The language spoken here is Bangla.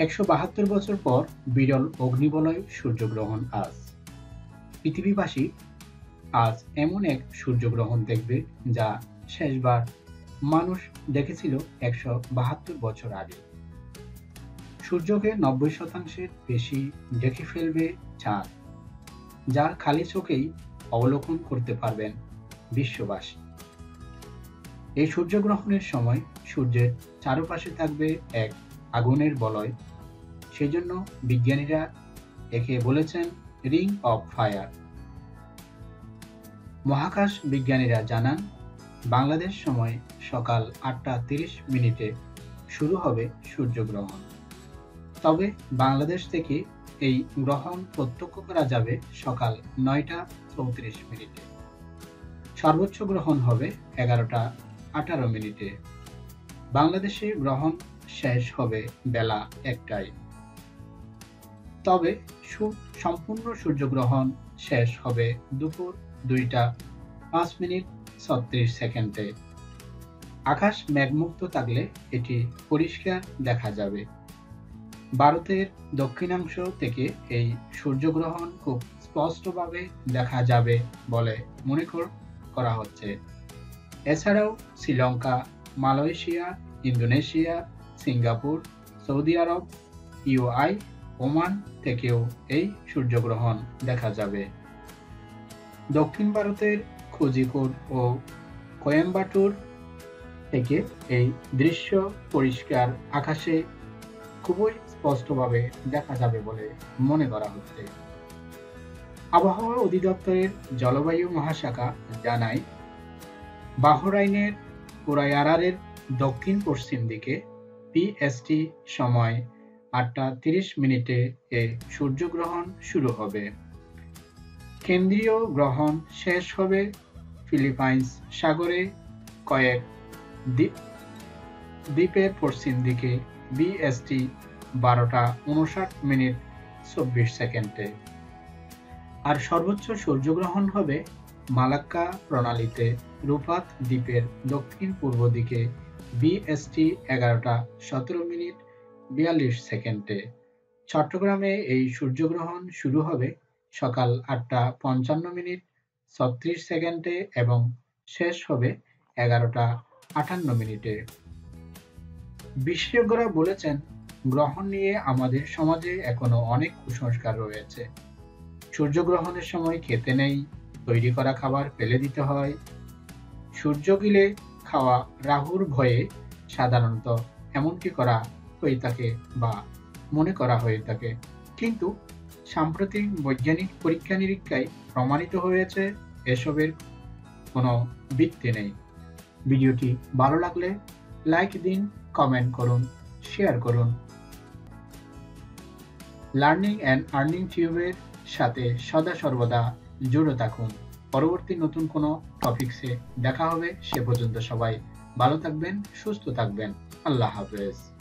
১৭২ বছর পর বিরল অগ্নিবলয় সূর্যগ্রহণ আজ। পৃথিবীবাসী আজ এমন এক সূর্যগ্রহণ দেখবে যা শেষবার মানুষ দেখেছিল ১৭২ বছর আগে। সূর্যকে ৯০% বেশি ঢেকে ফেলবে চাঁদ, যা খালি চোখেই অবলোকন করতে পারবেন বিশ্ববাসী। এই সূর্যগ্রহণের সময় সূর্যের চারপাশে থাকবে এক আগুনের বলয়। সেজন্য বিজ্ঞানীরা একে বলেছেন রিং অফ ফায়ার। মহাকাশ বিজ্ঞানীরা জানান, বাংলাদেশ সময় সকাল ৮টা ৩০ শুরু হবে সূর্যগ্রহণ। তবে বাংলাদেশ থেকে এই গ্রহণ প্রত্যক্ষ করা যাবে সকাল ৯টা ৩৪। সর্বোচ্চ গ্রহণ হবে ১১টা ১৮। বাংলাদেশে গ্রহণ শেষ হবে বেলা ১টায়। তবে সম্পূর্ণ সূর্যগ্রহণ শেষ হবে দুপুর ২টা ৫:৩৬। আকাশ মেঘমুক্ত থাকলে এটি পরিষ্কার দেখা যাবে। ভারতের দক্ষিণাংশ থেকে এই সূর্যগ্রহণ খুব স্পষ্টভাবে দেখা যাবে বলে মনে করা হচ্ছে। এছাড়াও Sri Lanka, Malaysia, Indonesia, Singapore, Saudi Arab, UAE, Oman থেকেও এই সূর্যগ্রহণ দেখা যাবে। দক্ষিণ ভারতের কোঝিকোড ও কোয়েম্বাটুর থেকে এই দৃশ্য পরিষ্কার আকাশে খুবই স্পষ্টভাবে দেখা যাবে বলে মনে করা হচ্ছে। আবহাওয়া অধিদপ্তরের জলবায়ু মহাশাখা জানায়, বাহরাইনের উরায়ারারের দক্ষিণ পশ্চিম দিকে পিএসটি সময় ৮টা ৩০ এ সূর্যগ্রহণ শুরু হবে। কেন্দ্রীয় গ্রহণ শেষ হবে ফিলিপাইন্স সাগরে কয়েক দ্বীপের পশ্চিম দিকে বিএসটি ১২টা ৫৯:২৪। আর সর্বোচ্চ সূর্যগ্রহণ হবে মালাক্কা প্রণালীতে রূপাত দ্বীপের দক্ষিণ পূর্ব দিকে বিএসটি ১১টা১৭:৪২। চট্টগ্রামে এই সূর্যগ্রহণ শুরু হবে সকাল ৮টা ৫৫:৩৬ এবং শেষ হবে ১১টা ৫৮। বিশেষজ্ঞরা বলেছেন, গ্রহণ নিয়ে আমাদের সমাজে এখনো অনেক কুসংস্কার রয়েছে। সূর্যগ্রহণের সময় খেতে নেই, তৈরি করা খাবার ফেলে দিতে হয়, সূর্য গিলে খাওয়া রাহুর ভয়ে সাধারণত এমনকি করা হয়ে থাকে বা মনে করা হয়ে থাকে। কিন্তু সাম্প্রতিক বৈজ্ঞানিক পরীক্ষা নিরীক্ষায় প্রমাণিত হয়েছে এসবের কোনো ভিত্তি নেই। ভিডিওটি ভালো লাগলে লাইক দিন, কমেন্ট করুন, শেয়ার করুন। লার্নিং অ্যান্ড আর্নিং টিউবের সাথে সদা সর্বদা জুড়ে থাকুন। পরবর্তী নতুন কোনো টপিকসে দেখা হবে। সে পর্যন্ত সবাই ভালো থাকবেন, সুস্থ থাকবেন। আল্লাহ হাফেজ।